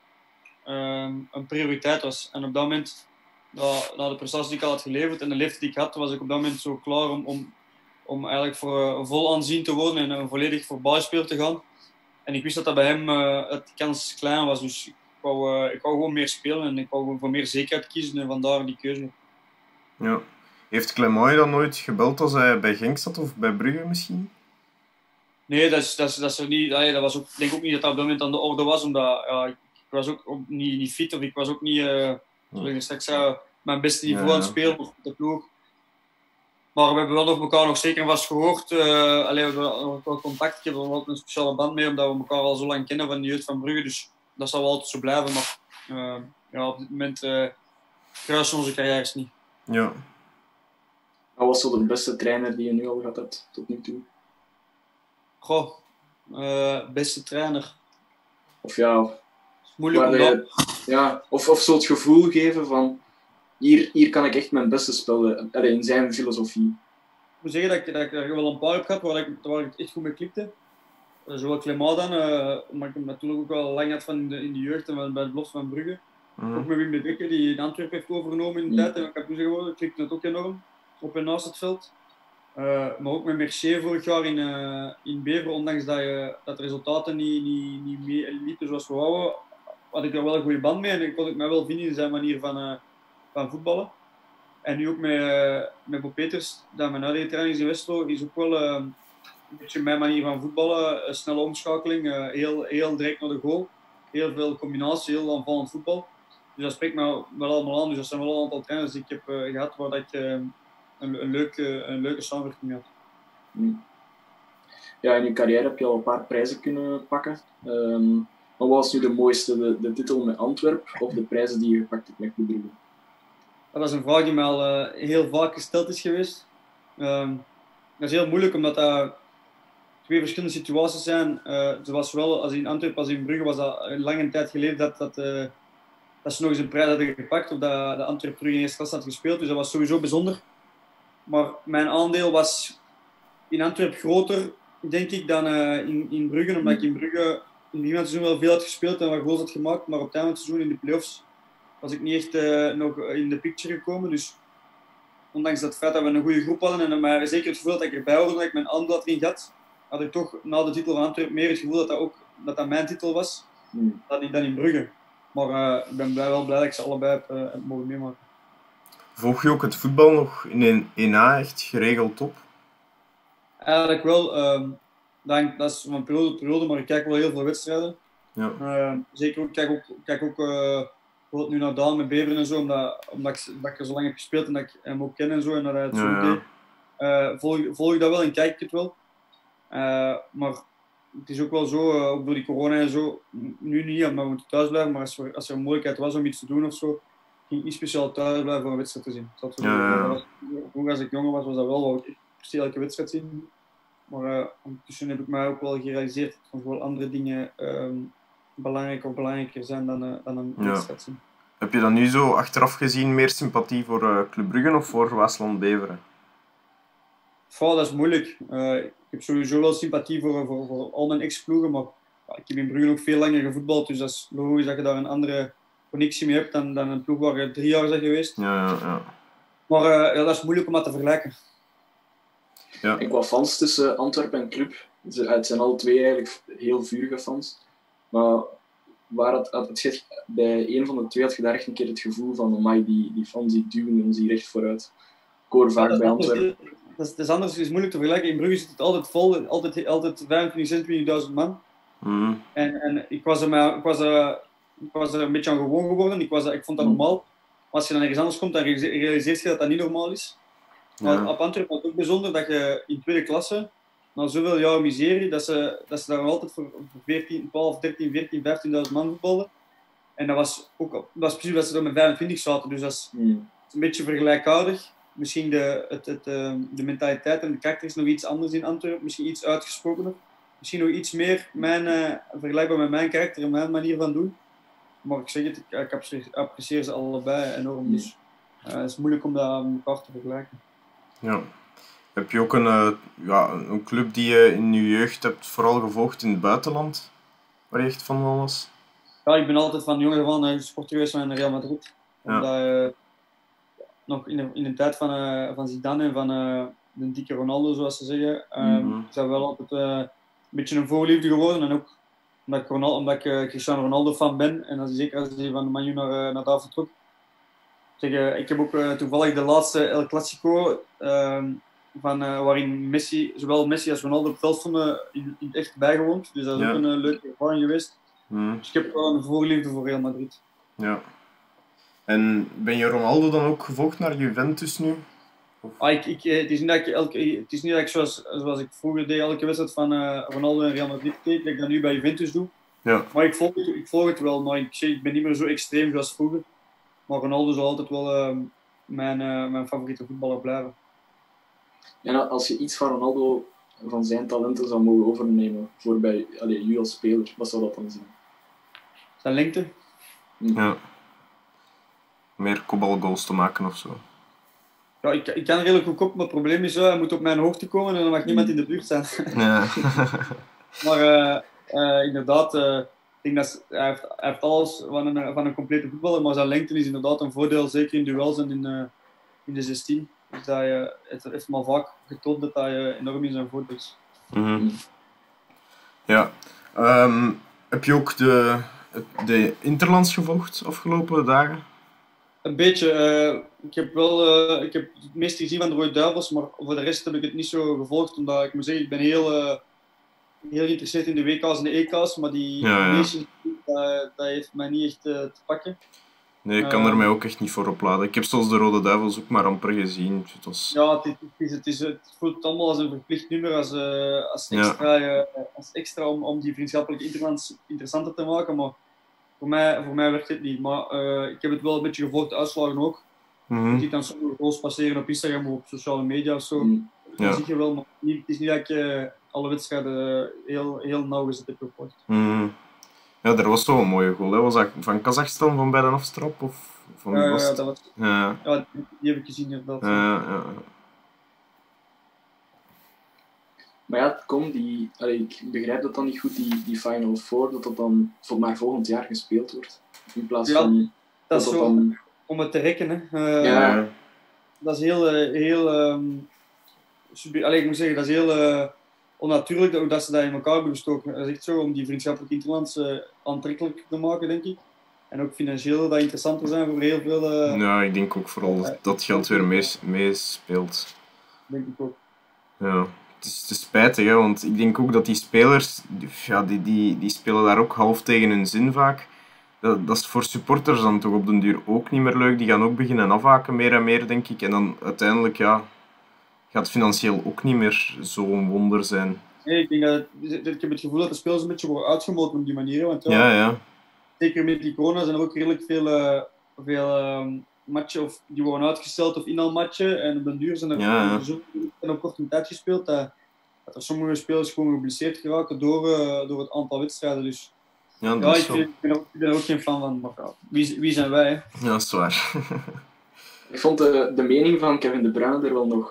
een prioriteit was. En op dat moment, na de prestatie die ik al had geleverd en de leeftijd die ik had, was ik op dat moment zo klaar om eigenlijk voor vol aanzien te worden en volledig voor buitenspeler te gaan. En ik wist dat bij hem de kans klein was. Dus ik wou gewoon meer spelen en ik wou gewoon voor meer zekerheid kiezen en vandaar die keuze. Ja. Heeft Clément je dan nooit gebeld als hij bij Genk zat of bij Brugge misschien? Nee, dat is er niet. Dat was ook, ik denk ook niet dat dat op dat moment aan de orde was, omdat ik was ook niet fit of ik was ook niet, zoals ik straks zei, mijn beste niveau aan het spelen of de ploeg. Maar we hebben wel nog elkaar nog zeker vast gehoord. We hebben nog wel contact. Ik heb er wel een speciale band mee, omdat we elkaar al zo lang kennen van de jeugd van Brugge. Dus dat zal wel altijd zo blijven. Maar op dit moment kruisen onze carrières niet. Ja. Wat was zo de beste trainer die je nu al gehad hebt tot nu toe? Goh, beste trainer. Of ja, moeilijk om dat... Ja, of zo het gevoel geven van hier kan ik echt mijn beste spelen, in zijn filosofie. Ik moet zeggen dat ik er wel een paar heb gehad waar ik echt goed mee klikte. Zowel Clément dan, omdat ik hem natuurlijk ook wel lang had van in de jeugd en bij de belofte van Brugge. Ook met Wim de Dekker, die in Antwerpen heeft overgenomen in de tijd en ik heb nu geworden, klikte het ook enorm op en naast het veld. Maar ook met Mercier vorig jaar in Beveren, ondanks dat de resultaten niet liepen zoals we wouden, had ik er wel een goede band mee en ik kon het mij wel vinden in zijn manier van voetballen. En nu ook met Bob Peters, dat mijn huidige trainer is in Westerlo, is ook wel een beetje mijn manier van voetballen. Een snelle omschakeling, heel direct naar de goal. Heel veel combinatie, heel aanvallend voetbal. Dus dat spreekt me wel allemaal aan. Dus dat zijn wel een aantal trainers die ik heb gehad waar ik een leuke samenwerking mee had. Ja, in je carrière heb je al een paar prijzen kunnen pakken. Maar wat was nu de mooiste, de titel met Antwerpen of de prijzen die je gepakt hebt met Club Brugge? Dat is een vraag die mij al heel vaak gesteld is geweest. Dat is heel moeilijk omdat dat 2 verschillende situaties zijn. Zoals zowel als in Antwerpen als in Brugge was dat een lange tijd geleden dat dat ze nog eens een prijs hadden gepakt of dat de Antwerpen terug in eerste klas had gespeeld. Dus dat was sowieso bijzonder. Maar mijn aandeel was in Antwerpen groter, denk ik, dan in Brugge. Omdat ik in Brugge in het begin van het seizoen wel veel had gespeeld en wat goals had gemaakt. Maar op het einde van het seizoen in de play-offs was ik niet echt nog in de picture gekomen. Dus ondanks het feit dat we een goede groep hadden en maar zeker het gevoel dat ik erbij hoorde, dat ik mijn aandeel had erin had, had ik toch na de titel van Antwerpen meer het gevoel dat mijn titel was, dan in Brugge. Maar ik ben wel blij dat ik ze allebei heb mogen meemaken. Volg je ook het voetbal nog in een 1A echt geregeld op? Eigenlijk wel. Dat is van periode tot periode, maar ik kijk wel heel veel wedstrijden. Ja. Zeker ook, kijk ook bijvoorbeeld nu naar Daan met Beveren en zo, omdat ik er zo lang heb gespeeld en dat ik hem ook ken en zo, en dat hij het zo deed. Volg ik dat wel en kijk ik het wel. Maar het is ook wel zo, ook door die corona en zo, nu niet, omdat we moeten thuis blijven, maar als er een mogelijkheid was om iets te doen of zo, ging ik niet speciaal thuis blijven voor een wedstrijd te zien. Vroeger als ik jonger was dat wel, wou ik per se elke wedstrijd zien. Maar ondertussen heb ik mij ook wel gerealiseerd dat gewoon andere dingen belangrijker zijn dan een wedstrijd zien. Heb je dan nu zo achteraf gezien meer sympathie voor Club Brugge of voor Waasland Beveren? Dat is moeilijk. Ik heb sowieso wel sympathie voor al mijn ex-ploegen, maar ik heb in Brugge ook veel langer gevoetbald, dus dat is logisch dat je daar een andere connectie mee hebt dan een ploeg waar je 3 jaar bent geweest. Ja. Maar dat is moeilijk om dat te vergelijken. Ja. En qua fans tussen Antwerpen en Club, het zijn alle twee eigenlijk heel vurige fans. Maar bij een van de twee had je daar echt een keer het gevoel van amai, die fans die duwen ons hier echt vooruit. Ik hoor vaak bij Antwerpen. Dat is anders, het is moeilijk te vergelijken. In Brugge zit het altijd vol, altijd 25.000 man. En ik was er een beetje aan gewoon geworden. Ik vond dat normaal. Maar als je dan ergens anders komt, dan realiseer je dat dat niet normaal is. Maar op Antwerpen was het ook bijzonder dat je in tweede klasse, na zoveel jaar miserie, dat ze daar altijd voor 14, 12, 13, 14, 15.000 man voetbalden. En dat was precies dat ze er met 25 zaten. Dus dat is een beetje vergelijkaardig. Misschien de mentaliteit en de karakter is nog iets anders in Antwerpen. Misschien iets uitgesprokener. Misschien nog iets meer vergelijkbaar met mijn karakter en mijn manier van doen. Maar ik zeg het, ik apprecieer ze allebei enorm. Dus het is moeilijk om dat met elkaar te vergelijken. Ja. Heb je ook een club die je in je jeugd hebt vooral gevolgd in het buitenland? Waar je echt van was? Ja, ik ben altijd van jongen van sport geweest van Real Madrid. Omdat nog in de tijd van Zidane en van de dikke Ronaldo, zoals ze zeggen, is dat wel altijd een beetje een voorliefde geworden. En ook omdat ik Cristiano Ronaldo fan ben, en zeker als hij van de Man U naar daar vertrok. Ik heb ook toevallig de laatste El Clasico, waarin zowel Messi als Ronaldo op het veld stonden, in het echt bijgewoond. Dus dat is ook een leuke ervaring geweest. Dus ik heb wel een voorliefde voor Real Madrid. Ja. En ben je Ronaldo dan ook gevolgd naar Juventus nu? Het is niet dat ik zoals ik vroeger deed, elke wedstrijd van Ronaldo en Real Madrid keek, dat ik dat nu bij Juventus doe. Ja. Maar ik volg het wel, maar ik ben niet meer zo extreem zoals vroeger. Maar Ronaldo zal altijd wel mijn favoriete voetballer blijven. En als je iets van Ronaldo, van zijn talenten zou mogen overnemen voor bij u als speler, wat zou dat dan zijn? Zijn lengte? Ja. Meer kopbalgoals te maken of zo. Ja, ik kan redelijk goed op, maar het probleem is, hij moet op mijn hoogte komen en dan mag niemand in de buurt zijn. Ja. Maar inderdaad, ik denk dat hij heeft alles van een complete voetballer, maar zijn lengte is inderdaad een voordeel, zeker in duels en in de 16. Dus het heeft me vaak getoond dat hij enorm in zijn voordeel is. Ja. Heb je ook de Interlands gevolgd afgelopen dagen? Een beetje. Ik heb het meeste gezien van de Rode Duivels, maar voor de rest heb ik het niet zo gevolgd, omdat ik moet zeggen, ik ben heel geïnteresseerd in de WK's en de EK's, maar die Nations League, dat heeft mij niet echt te pakken. Nee, ik kan er mij ook echt niet voor opladen. Ik heb zoals de Rode Duivels ook maar amper gezien. Het was... Ja, het voelt allemaal als een verplicht nummer, als extra om die vriendschappelijke Interlands interessanter te maken, maar voor mij werkt het niet. Maar ik heb het wel een beetje gevolgd, de uitslagen ook. Je ziet dan sommige goals passeren op Instagram of op sociale media of zo. Dat zie je wel, maar het is niet dat ik alle wedstrijden heel nauwgezet heb gevolgd. Ja, er was zo'n mooie goal. Hè. Was dat van Kazachstan, van bij de afstrap? Of van wie was Ja, het? dat was, Ja, ja, die heb ik gezien inderdaad. ja. Maar ja, ik begrijp dat dan niet goed, die Final Four, dat dan maar volgend jaar gespeeld wordt. In plaats Ja, van dat is dat zo, dan... om het te rekken. Hè. Ja. Dat is heel ik moet zeggen, dat is heel onnatuurlijk dat ze dat in elkaar hebben gestoken. Dat is echt zo om die vriendschappelijke interlands aantrekkelijk te maken, denk ik. En ook financieel dat interessanter zijn voor heel veel. Ja, ik denk ook vooral dat geld weer meespeelt. Denk ik ook. Ja. Het is spijtig, hè, want ik denk ook dat die spelers, ja, die spelen daar ook half tegen hun zin vaak. Dat is voor supporters dan toch op den duur ook niet meer leuk. Die gaan ook beginnen afhaken, meer en meer, denk ik. En dan uiteindelijk, ja, gaat financieel ook niet meer zo'n wonder zijn. Nee, ik denk ik heb het gevoel dat de spelers een beetje worden uitgemoten op die manier. Want Ja. zeker met die corona zijn er ook redelijk veel matchen of die worden uitgesteld of inhaalmatchen. En op den duur zijn er zo op korte tijd gespeeld dat er sommige spelers gewoon geblesseerd geraken door het aantal wedstrijden. Dus Ja, ja, dat is ik ben er ook geen fan van. Maar ja, wie zijn wij? Hè? Ja, dat is waar. Ik vond de mening van Kevin De Bruyne er wel nog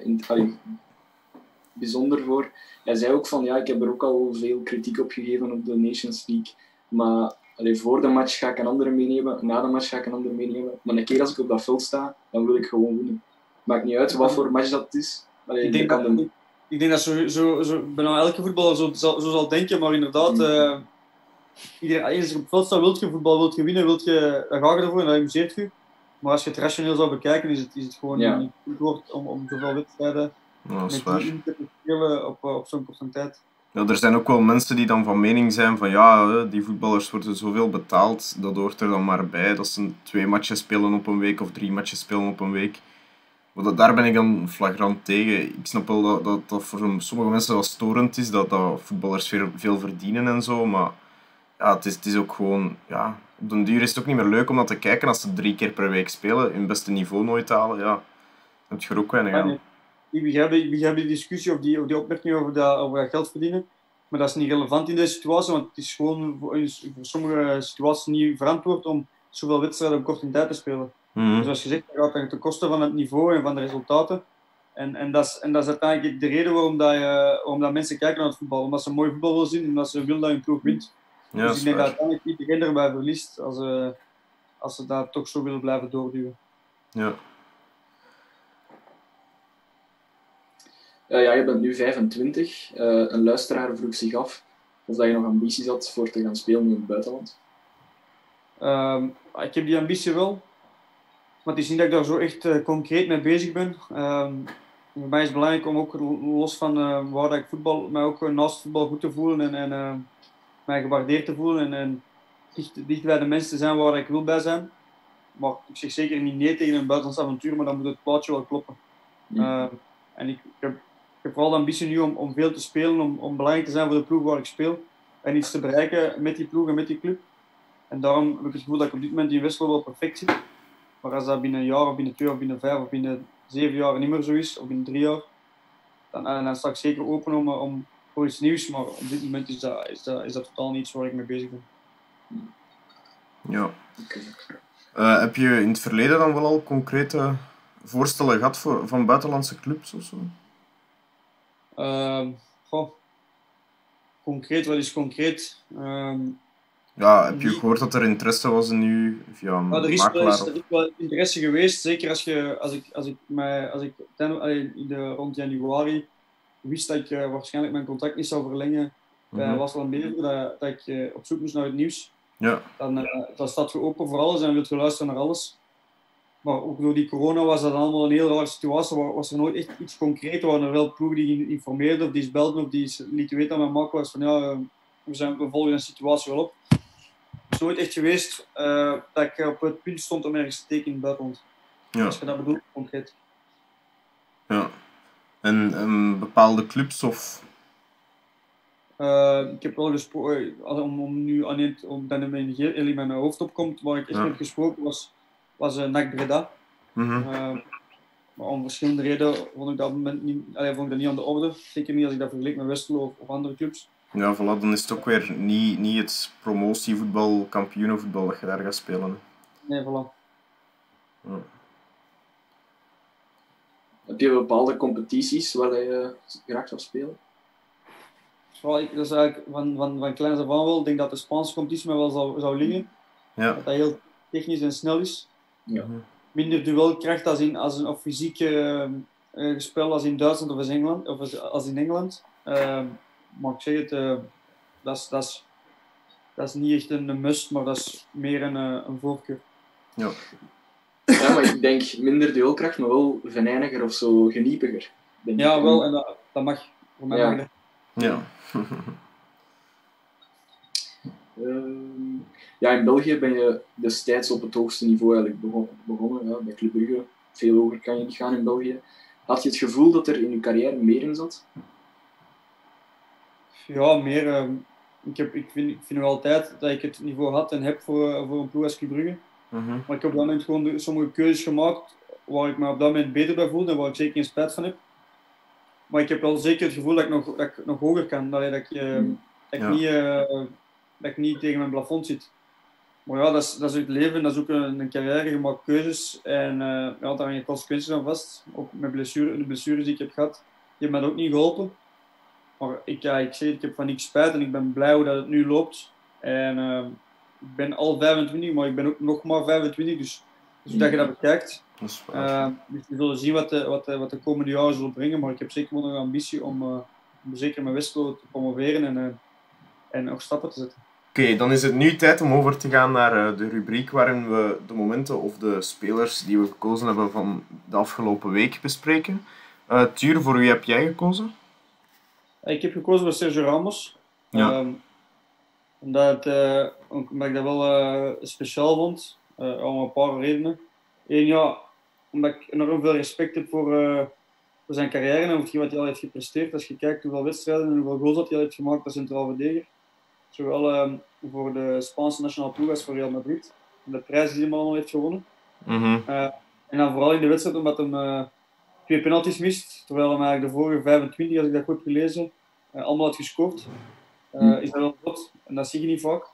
bijzonder voor. Hij zei ook van, ja, ik heb er ook al veel kritiek op gegeven op de Nations League, maar voor de match ga ik een andere meenemen, na de match ga ik een andere meenemen. Maar een keer als ik op dat veld sta, dan wil ik gewoon winnen. Maakt niet uit wat voor match dat is. Ik denk dat zo bijna elke voetballer zo zal denken, maar inderdaad, iedereen als je op het veld staat, wil je voetbal, wil je winnen, dan ga je ervoor en dat amuseert je. Maar als je het rationeel zou bekijken, is het gewoon niet goed om zoveel wedstrijden met die te spelen op zo'n korte tijd. Ja, er zijn ook wel mensen die dan van mening zijn van ja, die voetballers worden zoveel betaald, dat hoort er dan maar bij. Dat ze 2 matches spelen op een week of 3 matches spelen op een week. Maar daar ben ik dan flagrant tegen. Ik snap wel dat voor sommige mensen wel storend is, dat voetballers veel verdienen en zo, maar ja, het is ook gewoon... Ja, op den duur is het ook niet meer leuk om dat te kijken als ze 3 keer per week spelen, hun beste niveau nooit halen. Ja, dan heb je er ook weinig aan. Ik begrijp die discussie of die opmerking over dat geld verdienen. Maar dat is niet relevant in deze situatie, want het is gewoon voor sommige situaties niet verantwoord om zoveel wedstrijden op korte tijd te spelen. Dus zoals gezegd, dat gaat ten koste van het niveau en van de resultaten. En dat is uiteindelijk de reden waarom dat mensen kijken naar het voetbal. Omdat ze mooi voetbal willen zien en omdat ze willen dat hun ploeg wint. Ja, dus ik denk dat uiteindelijk iedereen erbij verliest als ze dat toch zo willen blijven doorduwen. Ja. Ja, je bent nu 25. Een luisteraar vroeg zich af of dat je nog ambities had voor te gaan spelen in het buitenland. Ik heb die ambitie wel. Maar het is niet dat ik daar zo echt concreet mee bezig ben. Voor mij is het belangrijk om ook los van waar dat ik voetbal, mij ook naast voetbal goed te voelen en mij gewaardeerd te voelen en dicht bij de mensen te zijn waar ik wil bij zijn. Maar ik zeg zeker niet nee tegen een buitenlands avontuur, maar dan moet het plaatje wel kloppen. En ik heb vooral de ambitie nu om veel te spelen, om belangrijk te zijn voor de ploeg waar ik speel. En iets te bereiken met die ploeg en met die club. En daarom heb ik het gevoel dat ik op dit moment in Westerlo wel perfect zit. Maar als dat binnen een jaar, of binnen 2, of binnen 5, of binnen 7 jaar niet meer zo is, of binnen 3 jaar, dan sta ik zeker open om voor iets nieuws. Maar op dit moment is dat totaal niet iets waar ik mee bezig ben. Ja. Heb je in het verleden dan wel al concrete voorstellen gehad van buitenlandse clubs of zo? Concreet, wat is concreet? Heb je gehoord dat er interesse was in u via een makelaar? Er is wel interesse geweest, zeker als ik rond januari wist dat ik waarschijnlijk mijn contract niet zou verlengen bij Waasland Beveren, dat ik op zoek moest naar het nieuws. Ja. Dan staat je open voor alles en wilt je luisteren naar alles. Maar ook door die corona was dat allemaal een heel rare situatie. Was er nooit echt iets concreet? Er waren er wel ploegen die informeerden of die belden of die lieten weten aan mijn makelaars van ja, we volgen de situatie wel op. Het is nooit echt geweest dat ik op het punt stond om ergens te tekenen in het buitenland. Ja. Als je dat bedoelt, concreet. Ja. En bepaalde clubs of... Ik heb wel gesproken, om nu aan het, omdat het in mijn hoofd opkomt, waar ik echt heb gesproken was NAC Breda. Maar om verschillende redenen vond ik dat niet aan de orde. Zeker niet als ik dat vergeleek met Westerlo of andere clubs. Ja, voilà, dan is het ook weer niet het promotievoetbal, kampioenenvoetbal dat je daar gaat spelen. Nee, voilà. Ja. Heb je bepaalde competities waar je graag zou spelen? Voilà, dus eigenlijk van kleins af aan wel. Ik denk dat de Spaanse competitie me wel zou liggen. Ja. Dat heel technisch en snel is. Ja. Minder duelkracht of fysiek spel als in Duitsland of als in Engeland. Maar ik zeg het, dat is niet echt een must, maar dat is meer een voorkeur. Ja. Ja, maar ik denk minder duelkracht, maar wel venijniger of zo, geniepiger. Denk Ja, ik. wel, en dat mag. Voor mij Ja. mag dat. Ja. Ja, in België ben je destijds op het hoogste niveau eigenlijk begonnen. Ja, bij Club Brugge. Veel hoger kan je niet gaan in België. Had je het gevoel dat er in je carrière meer in zat? Ja, meer. Ik vind nog altijd dat ik het niveau had en heb voor een ploeg als Club Brugge. Maar ik heb op dat moment gewoon sommige keuzes gemaakt waar ik me op dat moment beter bij voelde en waar ik zeker geen spijt van heb. Maar ik heb wel zeker het gevoel dat ik nog hoger kan. Dat ik niet tegen mijn plafond zit. Maar ja, dat is ook het leven, dat is ook een carrière, je maakt keuzes en ja, daar hang je consequenties aan vast. Ook met de blessures die ik heb gehad, die hebben mij ook niet geholpen. Maar ik zeg, ik heb van niks spijt en ik ben blij hoe dat het nu loopt. En ik ben al 25, maar ik ben ook nog maar 25, dus dat je dat bekijkt. Dat is waar. Dus we zullen zien wat de komende jaren zullen brengen, maar ik heb zeker wel een ambitie om zeker mijn Westerlo te promoveren en nog stappen te zetten. Oké, dan is het nu tijd om over te gaan naar de rubriek waarin we de momenten of de spelers die we gekozen hebben van de afgelopen week bespreken. Tuur, voor wie heb jij gekozen? Ik heb gekozen voor Sergio Ramos. Ja. Omdat ik dat wel speciaal vond. Om een paar redenen. Eén, ja, omdat ik enorm veel respect heb voor zijn carrière en voor wat hij al heeft gepresteerd. Als je kijkt hoeveel wedstrijden en hoeveel goals dat hij al heeft gemaakt als centraal verdediger. Zowel voor de Spaanse nationale ploeg als voor Real Madrid. En de prijzen die hij allemaal heeft gewonnen. En dan vooral in de wedstrijd omdat hij 2 penalties mist. Terwijl hij eigenlijk de vorige 25, als ik dat goed heb gelezen, allemaal had gescoord. Is dat wel goed. En dat zie je niet vaak.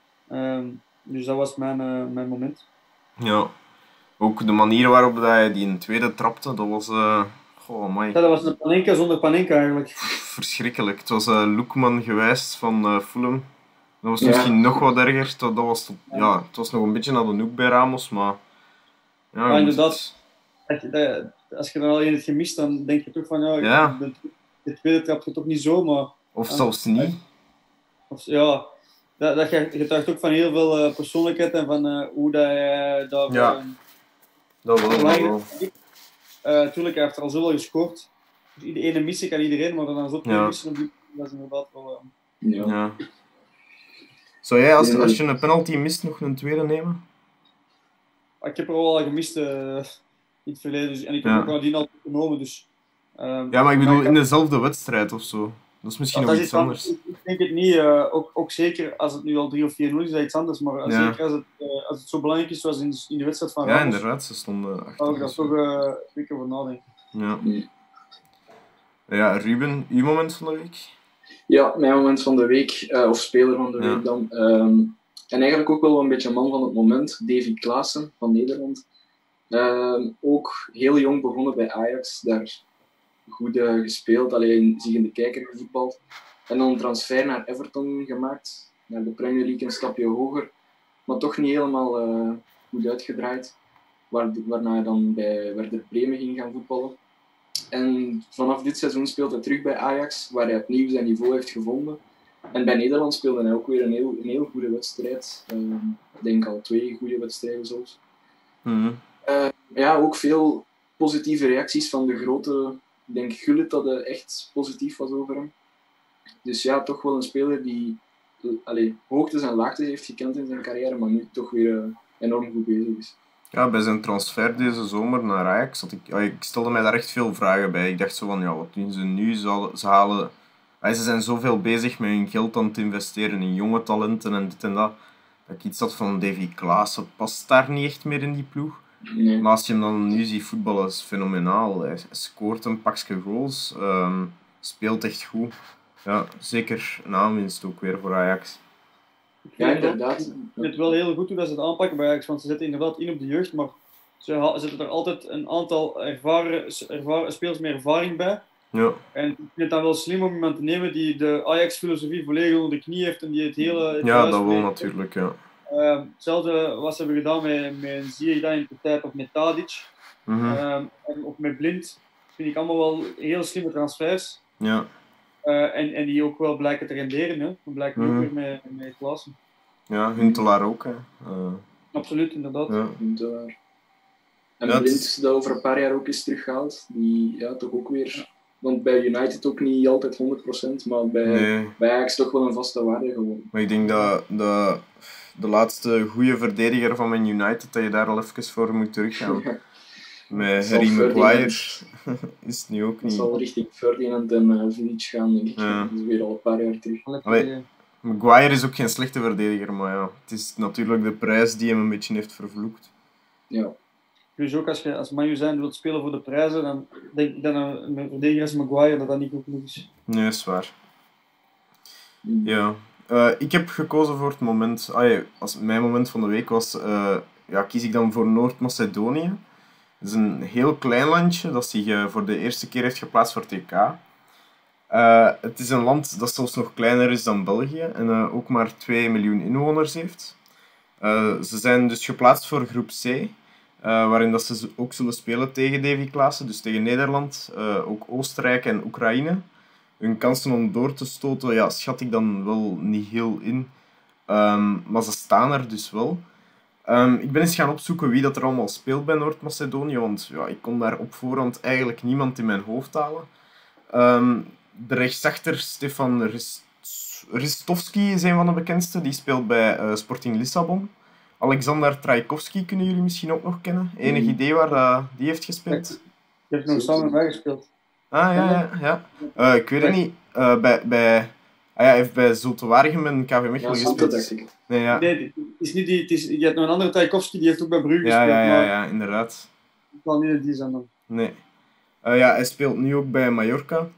Dus dat was mijn moment. Ja. Ook de manier waarop dat hij die in tweede trapte, dat was... goh, amai. Ja, dat was een Panenka zonder Panenka eigenlijk. Verschrikkelijk. Het was Loekman gewijs van Fulham. Dat was misschien nog wat erger. Het was nog een beetje naar de hoek bij Ramos, maar... Ja, inderdaad. Als je dan al één hebt gemist, dan denk je toch van de tweede trap je toch niet zo, maar... Of zelfs niet. Ja, je getuigt ook van heel veel persoonlijkheid en van hoe dat je daar... Ja, dat wel. Tuurlijk, hij heeft er al zoveel gescoord. Dus de ene missen kan iedereen, maar dan zo twee missen, dat is inderdaad wel... Ja. Zou jij, als je een penalty mist, nog een tweede nemen? Ik heb er al gemist in het verleden, dus, en ik heb ook wel die al genomen, dus... ja, maar ik bedoel in dezelfde wedstrijd of zo. Dat is misschien nog iets anders. Ik denk het niet, ook zeker als het nu al 3 of 4-0 is, dat iets anders, maar zeker als het zo belangrijk is zoals in de wedstrijd van Ramos. Ja, inderdaad, ze stonden achter. Zou ik daar toch zeker over nadenken. Ja. Ja, Ruben, uw moment van de week? Ja, mijn moment van de week, of speler van de week dan. En eigenlijk ook wel een beetje man van het moment, Davy Klaassen van Nederland. Ook heel jong begonnen bij Ajax, daar goed gespeeld, alleen zich in de kijker gevoetbald. En dan een transfer naar Everton gemaakt, naar de Premier League een stapje hoger, maar toch niet helemaal goed uitgedraaid. Waarna hij dan bij Werder Bremen ging gaan voetballen. En vanaf dit seizoen speelt hij terug bij Ajax, waar hij opnieuw zijn niveau heeft gevonden. En bij Nederland speelde hij ook weer een heel goede wedstrijd. Ik denk al 2 goede wedstrijden zelfs. Ja, ook veel positieve reacties van de grote... Ik denk Gullit dat het echt positief was over hem. Dus ja, toch wel een speler die hoogtes en laagtes heeft gekend in zijn carrière, maar nu toch weer enorm goed bezig is. Ja, bij zijn transfer deze zomer naar Ajax ik stelde mij daar echt veel vragen bij. Ik dacht zo van, wat doen ze nu? Ze zijn zoveel bezig met hun geld aan te investeren in jonge talenten en dit en dat. Dat ik iets had van Davy Klaassen past daar niet echt meer in die ploeg. Nee. Maar als je hem dan nu ziet voetballen, is fenomenaal. Hij scoort een pakje goals, speelt echt goed. ja, zeker een aanwinst ook weer voor Ajax. Ja, inderdaad. Ik vind het wel heel goed hoe dat ze het aanpakken bij Ajax, want ze zetten inderdaad in op de jeugd, maar ze zetten er altijd een aantal ervaren spelers met ervaring bij. Ja, En ik vind het dan wel slim om iemand te nemen die de Ajax-filosofie volledig onder de knie heeft en die het hele... ja huis dat wel mee- natuurlijk, ja. Hetzelfde wat ze hebben gedaan met Ziyech dan in de tijd of met Tadic. Mhm. En ook met Blind vind ik allemaal wel heel slimme transfers. Ja, En die ook wel blijken te renderen. Hè. Dat blijkt nu ook weer met Klaassen. ja, Huntelaar ook, hè. Absoluut, inderdaad. Ja. En Ja, het Blind is- dat over een paar jaar ook is teruggehaald. Die toch ook weer... Want bij United ook niet altijd 100%, maar Nee, bij Ajax toch wel een vaste waarde geworden. maar ik denk dat de laatste goede verdediger van Man United, dat je daar al even voor moet teruggaan. Met Zal Harry Ferdinand- Maguire is het nu ook Dat niet. zal richting Ferdinand en Vidic gaan, denk ik. Ja. Dat is weer al een paar jaar terug. Allee. Maguire is ook geen slechte verdediger, maar ja, het is natuurlijk de prijs die hem een beetje heeft vervloekt. Ja. Dus ook als Man U zijn wilt spelen voor de prijzen, dan denk ik dat een verdediger als Maguire dat niet goed genoeg is. Nee, is waar. Mm. Ja. Ik heb gekozen voor het moment... als mijn moment van de week was... kies ik dan voor Noord-Macedonië. Het is een heel klein landje dat zich voor de eerste keer heeft geplaatst voor het EK. Het is een land dat zelfs nog kleiner is dan België en ook maar 2 miljoen inwoners heeft. Ze zijn dus geplaatst voor groep C, waarin dat ze ook zullen spelen tegen Davy Klaassen, dus tegen Nederland, ook Oostenrijk en Oekraïne. Hun kansen om door te stoten, ja, schat ik dan wel niet heel in. Maar ze staan er dus wel. Ik ben eens gaan opzoeken wie dat er allemaal speelt bij Noord-Macedonië, want ja, ik kon daar op voorhand eigenlijk niemand in mijn hoofd halen. De rechtsachter Stefan Ristovski is een van de bekendste. Die speelt bij Sporting Lissabon. Alexander Trajkovski kunnen jullie misschien ook nog kennen. Enig idee waar die heeft gespeeld? Je hebt nog samen met mij gespeeld. Ah, ja. Ik weet het niet. Hij heeft bij Zulte Waregem en KV Mechelen Ja, gespeeld. dat dacht ik. Nee, ja. Nee, het is niet die, je hebt nog een andere Tchaikovsky, die heeft ook bij Brugge Ja, gespeeld, maar ja, inderdaad. ik kan niet die zijn dan. Nee. Hij speelt nu ook bij Mallorca.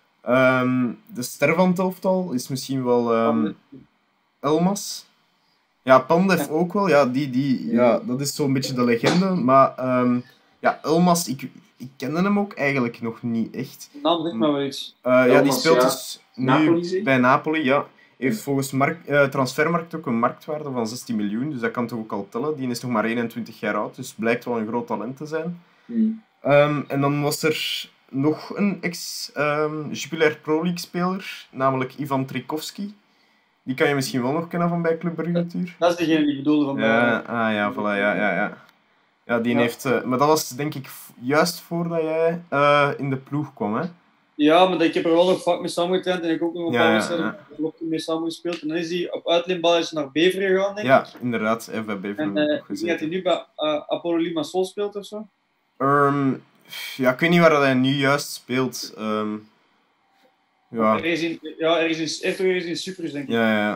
De ster van het elftal is misschien wel Elmas. Ja, Pandev ook wel. Ja, dat is zo'n beetje de legende. Maar Elmas, ik kende hem ook eigenlijk nog niet echt. De naam zegt maar wel iets. Die Elmas, speelt ja. dus nu Napoli, zeg? bij Napoli, ja. Heeft volgens Transfermarkt ook een marktwaarde van 16 miljoen, dus dat kan toch ook al tellen. Die is nog maar 21 jaar oud, dus blijkt wel een groot talent te zijn. Mm. En dan was er nog een ex-Jupiler Pro League speler, namelijk Ivan Trikovski. Die kan je misschien wel nog kennen van bij Club Brugge natuurlijk. Dat is degene die ik bedoelde van Ja, voilà, ja. Ja, die Ja. heeft... maar dat was denk ik juist voordat jij in de ploeg kwam, hè? Ja, maar ik heb er wel nog vaak mee samengetraind en ik heb ook nog een Ja, paar ja, wedstrijden mee samengespeeld. En dan is hij op uitleenbasis naar Beveren gegaan, denk ik. Ja, inderdaad. Hij heeft bij Beveren En ook ik denk dat gezeten. hij nu bij Apollo Limassol speelt of zo. Ik weet niet waar dat hij nu juist speelt. Ja. Ergens in Cyprus, denk ik. Ja.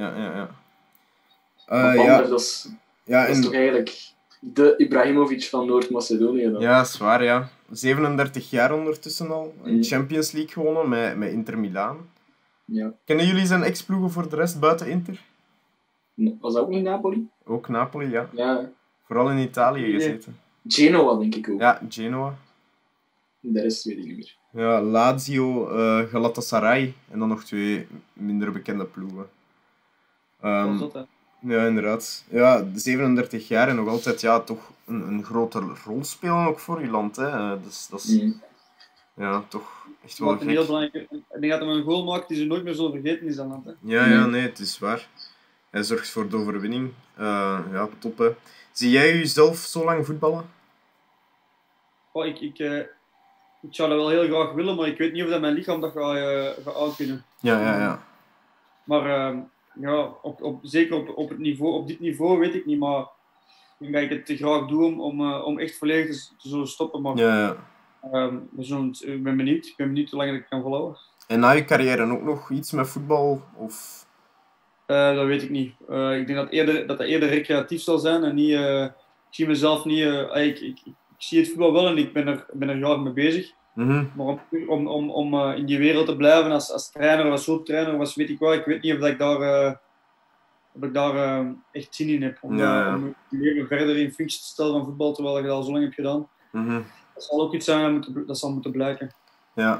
Maar Ja, dat is ja, toch eigenlijk de Ibrahimovic van Noord-Macedonië dan. ja, zwaar, ja. 37 jaar ondertussen al. Een Mm. Champions League gewonnen met Inter Milaan. Ja. Kennen jullie zijn ex-ploegen voor de rest buiten Inter? Was dat ook niet Napoli? Ook Napoli, ja. Ja. Vooral in Italië Nee. gezeten. Genoa, denk ik ook. Ja, Genoa. De rest weet ik niet meer. Ja, Lazio, Galatasaray en dan nog 2 minder bekende ploegen. Dat is dat, hè. Ja, inderdaad. Ja, 37 jaar en nog altijd toch een grote rol spelen ook voor je land. Hè. Dus dat is Mm. ja, toch echt wel Wat een heel gek. belangrijk. Ik denk dat hij een goal maakt die ze nooit meer zullen vergeten is dan dat. Hè. Ja, nee, het is waar. Hij zorgt voor de overwinning. Ja, top hè. Zie jij jezelf zo lang voetballen? Oh, ik zou dat wel heel graag willen, maar ik weet niet of dat mijn lichaam dat gaat aankunnen. Ja. Maar zeker op het niveau, op dit niveau weet ik niet, maar ik denk dat ik het te graag doe om echt volledig te zullen stoppen. Maar Ja. ik ben benieuwd. Ik ben benieuwd hoe lang ik het kan volhouden. En na je carrière ook nog iets met voetbal? Of... Dat weet ik niet. Ik denk dat dat eerder recreatief zal zijn en niet. Ik zie mezelf niet. Ik zie het voetbal wel en ik ben er graag mee bezig. Mhm. Maar om in die wereld te blijven als trainer of als hulptrainer of als weet ik wat, ik weet niet of ik daar echt zin in heb. Om je leven verder in functie te stellen van voetbal, terwijl je dat al zo lang hebt gedaan. Mhm. Dat zal ook iets zijn dat zal moeten blijken. Ja.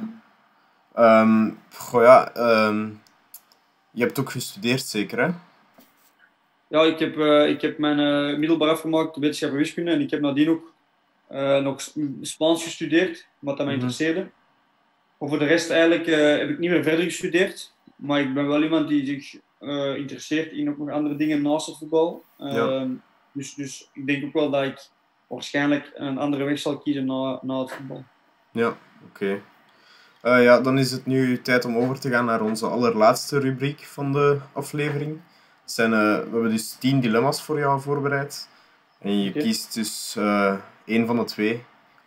Je hebt ook gestudeerd, zeker, hè? Ja, ik heb mijn middelbaar afgemaakt, wetenschap en wiskunde, en ik heb nadien ook nog Spaans gestudeerd, wat dat mij interesseerde. Maar voor de rest eigenlijk heb ik niet meer verder gestudeerd, maar ik ben wel iemand die zich interesseert in ook nog andere dingen naast het voetbal. Dus ik denk ook wel dat ik waarschijnlijk een andere weg zal kiezen na het voetbal. Ja, oké. Ja, dan is het nu tijd om over te gaan naar onze allerlaatste rubriek van de aflevering. We hebben dus 10 dilemma's voor jou voorbereid. En je kiest dus één van de twee.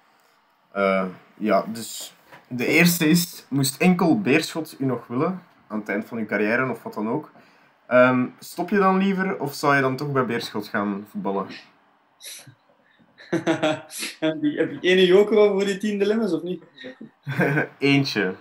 Dus de eerste is, moest enkel Beerschot u nog willen, aan het eind van uw carrière of wat dan ook, stop je dan liever of zou je dan toch bij Beerschot gaan voetballen? Heb je één joker over voor die 10 dilemma's of niet? Eentje.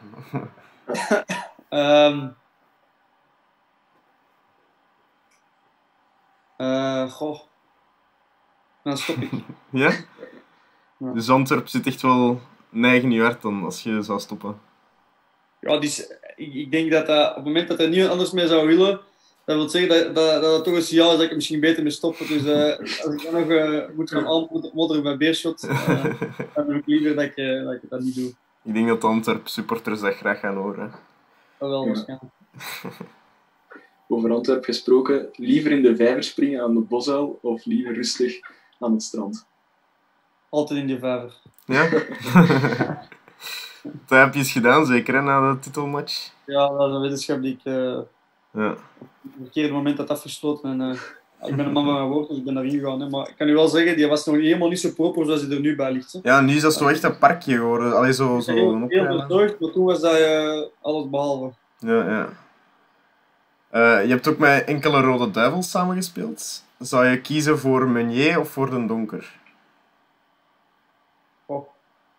Goh. Dan stop ik. Ja? Ja. Dus Antwerp zit echt wel neigen je hart dan als je zou stoppen. Ja, dus, ik denk dat op het moment dat er niemand anders mee zou willen, dat wil zeggen dat het toch een signaal is dat ik misschien beter mee stoppen. Dus als ik dan nog moet gaan aanmodderen bij Beerschot, dan wil ik liever dat ik dat niet doe. Ik denk dat de Antwerp supporters dat graag gaan horen. Dat wel, waarschijnlijk. Over Antwerp gesproken, liever in de vijver springen aan de bosuil of liever rustig aan het strand? Altijd in die vijver. Ja? Dat heb je eens gedaan, zeker, hè, na de titelmatch? Ja, dat is een wetenschap die ik Ja. op het verkeerde moment had afgesloten. En, ik ben een man van mijn woord, dus ik ben daarin gegaan. Hè. Maar ik kan u wel zeggen, die was nog helemaal niet zo proper zoals hij er nu bij ligt. Hè. Ja, nu is dat zo echt een parkje geworden. Allee, zo een heel bezorgd, maar toen was dat alles behalve. Ja. Je hebt ook met enkele Rode Duivels samengespeeld. Zou je kiezen voor Meunier of voor Den Donker? Oh.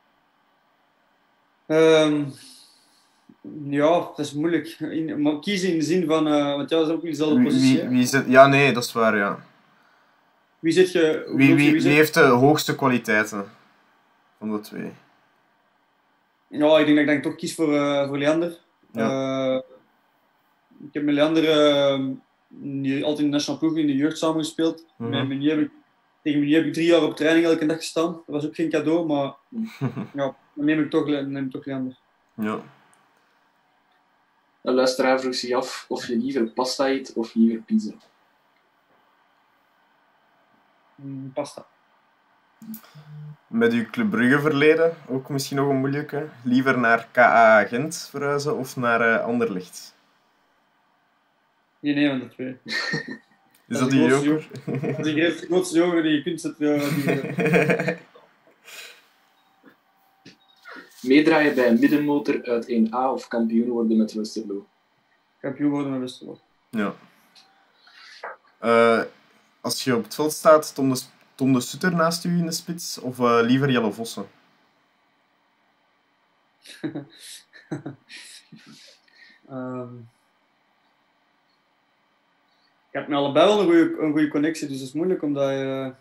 Ja, dat is moeilijk. Maar kiezen in de zin van... want ja, dat is ook niet dezelfde positie. Ja, nee, dat is waar, ja. Wie zit je... Wie heeft de hoogste kwaliteiten van de twee? Ja, ik denk dat ik dan toch kies voor Leander. Ja. Ik heb met Leander altijd in de nationale ploeg in de jeugd samengespeeld. Tegen Meunier heb ik 3 jaar op training elke dag gestaan. Dat was ook geen cadeau, maar ja, dan neem ik toch Leander. Ja. Een luisteraar vroeg zich af of je liever pasta eet of liever pizza. Pasta. Met uw Club Brugge verleden, ook misschien nog een moeilijke. Liever naar KA Gent verhuizen of naar Anderlecht? Nee, van de twee. Is dat die joker? Dat is de grootste joker die je kunt zetten. Meedraaien bij een middenmotor uit 1A of kampioen worden met Westerlo? Kampioen worden met Westerlo. Ja. Als je op het veld staat, Tom de Sutter naast u in de spits of liever Jelle Vossen? Ik heb met allebei wel een goede connectie, dus het is moeilijk omdat je...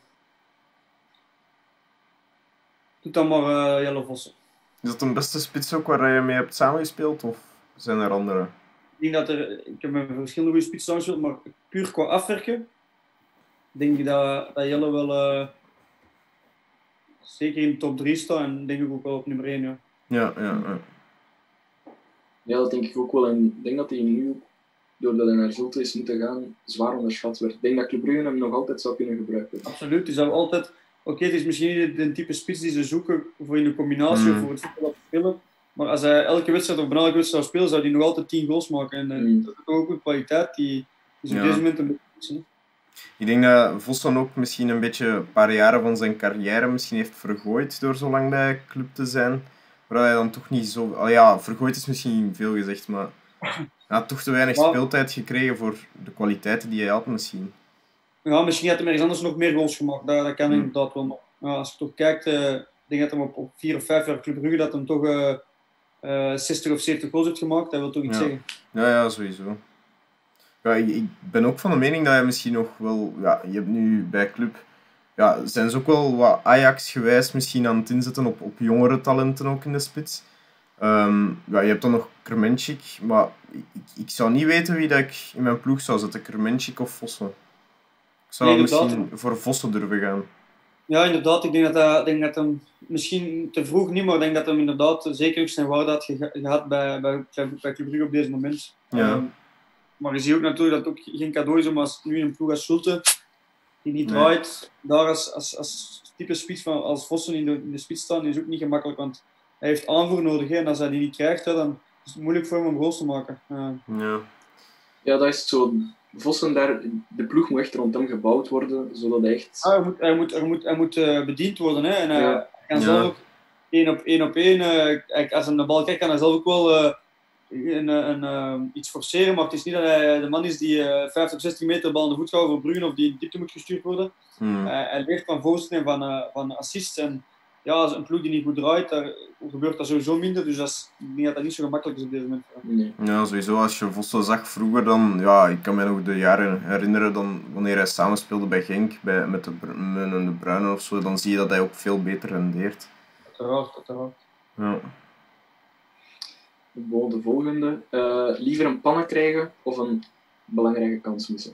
Doe dan maar Jelle Vossen. Is dat een beste spits ook waar je mee hebt samengespeeld of zijn er andere? Ik denk ik heb met verschillende goede spitsen samengespeeld, maar puur qua afwerken denk ik dat Jelle wel zeker in de top 3 staat en denk ik ook wel op nummer 1. Ja. Ja, dat denk ik ook wel. En ik denk dat hij nu, doordat hij naar Zulte is moeten gaan, zwaar onderschat werd. Ik denk dat Club Brugge hem nog altijd zou kunnen gebruiken. Absoluut, die zou altijd... Oké, het is misschien niet de type spits die ze zoeken voor in de combinatie of voor het voetbal te spelen. Maar als hij elke wedstrijd of bijna elke wedstrijd zou spelen, zou hij nog altijd 10 goals maken. En dat is toch ook een kwaliteit die is op deze moment een beetje... Ik denk dat Vos dan ook misschien een paar jaren van zijn carrière misschien heeft vergooid door zo lang bij club te zijn. Waar hij dan toch niet zo... vergooid is misschien veel gezegd, maar hij had toch te weinig speeltijd gekregen voor de kwaliteiten die hij had misschien. Ja, misschien had hij ergens anders nog meer goals gemaakt. Dat kan inderdaad wel nog. als je toch kijkt, ik denk dat hij op 4 of 5 jaar Club Brugge dat hem toch 60 of 70 goals heeft gemaakt. Dat wil toch iets zeggen. Ja, sowieso. Ja, ik ben ook van de mening dat je misschien nog wel... Ja, je hebt nu bij Club... Ja, zijn ze ook wel wat Ajax-gewijs misschien aan het inzetten op jongere talenten ook in de spits. Ja, je hebt dan nog Kremenchik, maar ik zou niet weten wie dat ik in mijn ploeg zou zetten. Kremenchik of Vossen. Ik zou Nee, misschien voor Vossen durven gaan. Ja, inderdaad. Ik denk dat hem misschien te vroeg niet, maar ik denk dat hem inderdaad zeker ook zijn waarde had gehad bij Club Brugge op deze moment. Ja. Maar je ziet ook natuurlijk dat het ook geen cadeau is om als nu een ploeg als Schulte, die niet draait, daar als type spits van als Vossen in de spits staan, is ook niet gemakkelijk, want hij heeft aanvoer nodig. Hè, en als hij die niet krijgt, dan is het moeilijk voor hem om goals te maken. Ja, dat is zo. Vossen daar, de ploeg moet echt rond hem gebouwd worden, zodat hij echt... Hij moet bediend worden. Hè, en hij kan zelf ook 1 op 1. Als hij de bal krijgt, kan hij zelf ook wel iets forceren, maar het is niet dat hij de man is die 50 of 60 meter de bal aan de voet gaat voor Brugge of die in diepte moet gestuurd worden. Hij leert van voorzetten en van assists. En ja, als een ploeg die niet goed draait, daar gebeurt dat sowieso minder. Dus ik denk dat dat niet zo gemakkelijk is op dit moment. Nee. Ja, sowieso. Als je Vossen zag vroeger, dan... Ja, ik kan me nog de jaren herinneren dan, wanneer hij samenspeelde bij Genk, met de Bruyne of zo, dan zie je dat hij ook veel beter rendeert. Uiteraard. Ja. De volgende. Liever een pannen krijgen of een belangrijke kans missen?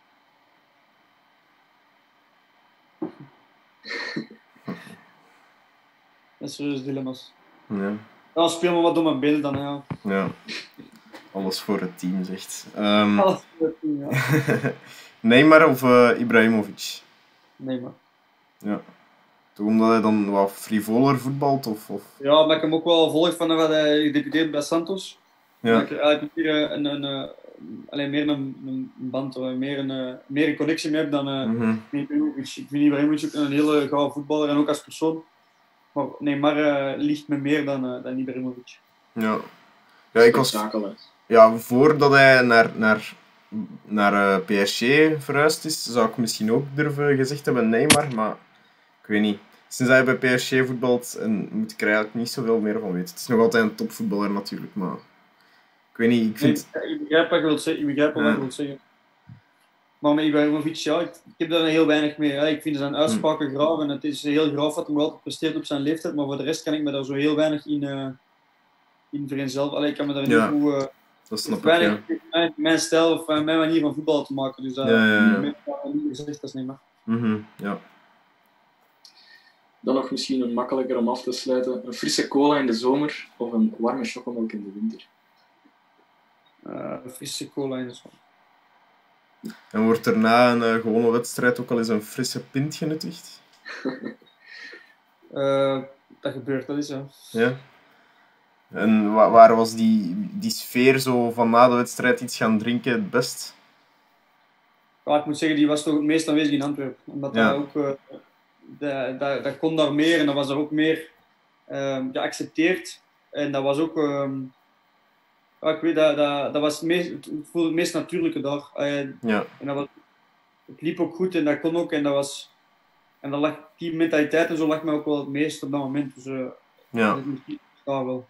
Dat is serieus dilemma's. Ja, speel maar wat door mijn benen dan. Ja. Alles voor het team, zegt. Alles voor het team, ja. Neymar of Ibrahimovic? Neymar. Ja. Toch omdat hij dan wat frivoler voetbalt? Of... Ja, omdat ik hem ook wel volg van wat hij gedebuteerd bij Santos. Ja. Dat ik eigenlijk meer een band, meer een connectie mee heb dan Ibrahimovic. Ik vind Ibrahimovic ook een hele gave voetballer en ook als persoon. Maar Neymar ligt me meer dan Ibrahimovic. Ja, ik was... Ja, voordat hij naar PSG verhuisd is, zou ik misschien ook durven gezegd hebben Neymar, maar ik weet niet. Sinds hij bij PSG voetbalt, moet ik er eigenlijk niet zoveel meer van weten. Het is nog altijd een topvoetballer natuurlijk, maar ik weet niet, ik vind... Ik begrijp wat je wilt zeggen. Maar met Ibrahimovic, ja, ik heb daar heel weinig mee. Ik vind zijn uitspraken graag en het is heel graaf wat hij altijd presteert op zijn leeftijd, maar voor de rest kan ik me daar zo heel weinig in vereenzelvigen. Ik kan me daar niet goed... dat snap ik, weinig mijn stijl of mijn manier van voetbal te maken. Dus dat niet gezegd, dat is niet meer. Ja. Dan nog misschien een makkelijker om af te sluiten. Een frisse cola in de zomer of een warme chocomelk in de winter? Een frisse cola in de zomer. En wordt er na een gewone wedstrijd ook al eens een frisse pint genuttigd? Dat gebeurt, dat is zo. Ja. En waar was die sfeer zo van na de wedstrijd iets gaan drinken het best? Ja, ik moet zeggen, die was toch het meest aanwezig in Antwerpen. Omdat dat ook... dat kon daar meer en dat was er ook meer geaccepteerd. En dat was ook... ik weet dat was het voelde het meest natuurlijke daar. En het liep ook goed en dat kon ook. En dat was... En dat lag, die mentaliteit en zo lag mij ook wel het meest op dat moment. Dus dat daar wel.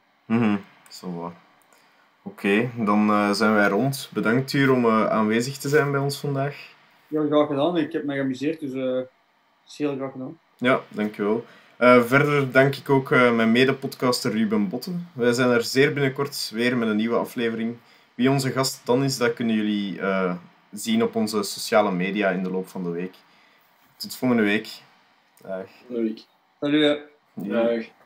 Oké, dan zijn wij rond. Bedankt hier om aanwezig te zijn bij ons vandaag. Heel graag gedaan. Ik heb me geamuseerd, dus het is heel graag gedaan. Ja, dankjewel. Verder dank ik ook mijn mede-podcaster Ruben Botten. Wij zijn er zeer binnenkort weer met een nieuwe aflevering. Wie onze gast dan is, dat kunnen jullie zien op onze sociale media in de loop van de week. Tot volgende week. Dag. Volgende week. Salut. Dag.